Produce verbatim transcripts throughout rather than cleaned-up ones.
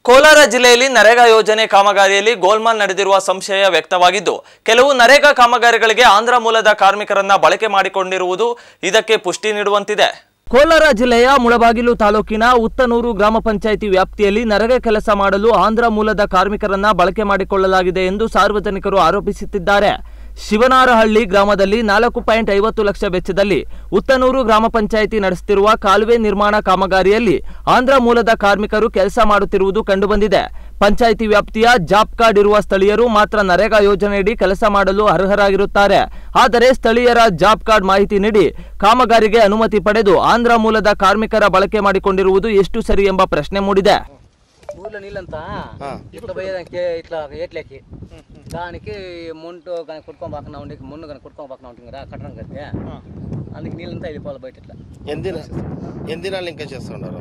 ಕೋಲಾರ ಜಿಲ್ಲೆಯಲ್ಲಿ ನರೇಗಾ ಯೋಜನೆ ಕಾಮಗಾರಿಯಲ್ಲಿ ಗೋಲ್ಮಾಲ್ ನಡೆದಿರುವ ಸಂಶಯ ವ್ಯಕ್ತವಾಗಿದ್ದು ಕೆಲವು ನರೇಗಾ ಕಾಮಗಾರಿಗಳಿಗೆ ಆಂಧ್ರ ಮೂಲದ ಕಾರ್ಮಿಕರನ್ನ ಬಳಕೆ ಮಾಡಿಕೊಂಡಿರುವುದು ಇದಕ್ಕೆ ಪುಷ್ಟಿ ನೀಡುವಂತಿದೆ. ಕೋಲಾರ ಜಿಲ್ಲೆಯ ಮುಳಬಾಗಿಲು ತಾಲೂಕಿನ ಉತ್ತನೂರು ಗ್ರಾಮ ಪಂಚಾಯಿತಿ ವ್ಯಾಪ್ತಿಯಲ್ಲಿ ನರೇಗಾ ಕೆಲಸ ಮಾಡಲು ಆಂಧ್ರ ಮೂಲದ ಕಾರ್ಮಿಕರನ್ನ ಬಳಕೆ ಮಾಡಿಕೊಳ್ಳಲಾಗಿದೆ ಎಂದು ಸಾರ್ವಜನಿಕರು ಆರೋಪಿಸುತ್ತಿದ್ದಾರೆ. ಶಿವನಾರಹಳ್ಳಿ ಗ್ರಾಮದಲ್ಲಿ ನಾಲ್ಕು ಪಾಯಿಂಟ್ ಐವತ್ತು ಲಕ್ಷ ವೆಚ್ಚದಲ್ಲಿ ಉತ್ತನೂರು ಗ್ರಾಮ ಪಂಚಾಯಿತಿ ನಡೆಸುತ್ತಿರುವ ಕಾಲುವೆ ನಿರ್ಮಾಣ ಕಾಮಗಾರಿಯಲ್ಲಿ ಆಂಧ್ರ ಮೂಲದ ಕಾರ್ಮಿಕರು ಕೆಲಸ ಮಾಡುತ್ತಿರುವುದು ಕಂಡುಬಂದಿದೆ. ಪಂಚಾಯಿತಿ ವ್ಯಾಪ್ತಿಯ ಜಾಬ್ ಕಾರ್ಡ್ ಇರುವ ಸ್ಥಳೀಯರು ಮಾತ್ರ ನರೇಗಾ ಯೋಜನೆಯಡಿ ಕೆಲಸ ಮಾಡಲು ಅರ್ಹರಾಗಿರುತ್ತಾರೆ. ಆದರೆ ಸ್ಥಳೀಯರ ಜಾಬ್ ಕಾರ್ಡ್ ಮಾಹಿತಿ ನೀಡಿ ಕಾಮಗಾರಿಗೆ ಅನುಮತಿ ಪಡೆದು ಆಂಧ್ರ ಮೂಲದ ಕಾರ್ಮಿಕರ ಬಳಕೆ ಮಾಡಿಕೊಂಡಿರುವುದು ಎಷ್ಟು ಸರಿ ಎಂಬ ಪ್ರಶ್ನೆ ಮೂಡಿದೆ. ఊర్లో నీళ్ళంతా ఇట్లా పోయేదానికి ఇట్లా ఏట్లేకి దానికి ముంటు కానీ కొట్టుకొని పక్కన ఉండి మున్ను కానీ కొట్టుకొని పక్కన ఉంటుంది కదా కట్టడం కడితే అందుకే నీళ్ళంతా వెళ్ళిపోవాలి బయట ఇట్లా ఎందిన ఎందినాలు ఇంకా చేస్తున్నారు.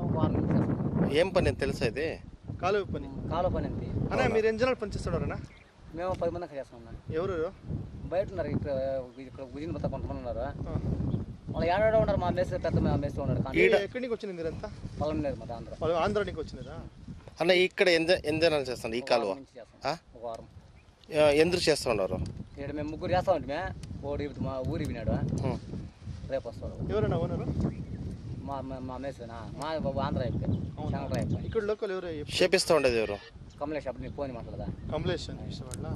ఏం పని తెలుసా ఇది? కాలువ పని. కాలువ పని అంతే అన్న. మీరు ఎన్ని జనాలు పని చేస్తున్నారన్నా? మేము పది మంది చేస్తున్నాం. ఎవరు బయట ఉన్నారు, ఇక్కడ ఇక్కడ గుజిన మొత్తం కొంతమంది ఉన్నారు. వాళ్ళు ఏడాడ ఉన్నారు. మా మేస్త్రి పెద్ద మేస్త్రి ఉన్నాడు. ఎక్కడి నుంచి వచ్చింది మీరంతా? పొలం లేదు మా ఆంధ్ర. ఆంధ్ర నుంచి వచ్చిందా అన్న? ఇక్కడ ఎంత ఎంజనాలు చేస్తున్నారు ఈ కాలువ? ఒక వారం ఎందుకు చేస్తున్నారు? ఇక్కడ మేము ముగ్గురు చేస్తా ఉంటే ఓడి మా ఊరి వినాడు. రేపు వస్తాడు. ఎవరైనా ఓనరు? మా మా మేస్త్రినా మా ఆంధ్ర అయిపోయి శంకర అయిపోయి. ఇక్కడ లోకల్ ఎవరు చేపిస్తూ ఉండేది ఎవరు? కమలేష్. అప్పుడు నీకు ఫోన్ మాట్లాడదా? కమలేష్ అని వాళ్ళ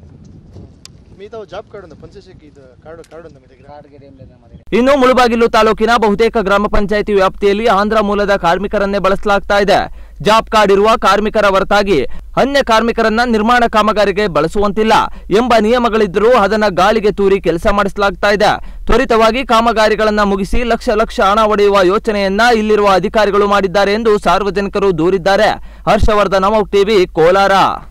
మీతో ಜಾಬ್ ಕಾರ್ಡ್ ఉందా? ಪಂಚಾಯತ್ ಇದು ಕಾರ್ಡ್ ಕಾರ್ಡ್ ఉందా మీ దగ్గర? ಕಾರ್ಡ್ ಗೆ ಏನ್ లేదు మా దగ్గర. ಇನ್ನು ಮುಳಬಾಗಿಲು ತಾಲೂಕಿನ ಬಹುತೇಕ ಗ್ರಾಮ ಪಂಚಾಯಿತಿ ವ್ಯಾಪ್ತಿಯಲ್ಲಿ ಆಂಧ್ರ ಮೂಲದ ಕಾರ್ಮಿಕರನ್ನೇ ಬಳಸಲಾಗ್ತಾ ಇದೆ. ಜಾಬ್ ಕಾರ್ಡ್ ಇರುವ ಕಾರ್ಮಿಕರ ಹೊರತಾಗಿ ಅನ್ಯ ಕಾರ್ಮಿಕರನ್ನ ನಿರ್ಮಾಣ ಕಾಮಗಾರಿಗೆ ಬಳಸುವಂತಿಲ್ಲ ಎಂಬ ನಿಯಮಗಳಿದ್ದರೂ ಅದನ್ನ ಗಾಳಿಗೆ ತೂರಿ ಕೆಲಸ ಮಾಡಿಸಲಾಗ್ತಾ ಇದೆ. ತ್ವರಿತವಾಗಿ ಕಾಮಗಾರಿಗಳನ್ನ ಮುಗಿಸಿ ಲಕ್ಷ ಲಕ್ಷ ಹಣ ಒಡೆಯುವ ಯೋಚನೆಯನ್ನ ಇಲ್ಲಿರುವ ಅಧಿಕಾರಿಗಳು ಮಾಡಿದ್ದಾರೆ ಎಂದು ಸಾರ್ವಜನಿಕರು ದೂರಿದ್ದಾರೆ. ಹರ್ಷವರ್ಧನ್, ಅಮೋಘ್ ಟಿವಿ, ಕೋಲಾರ.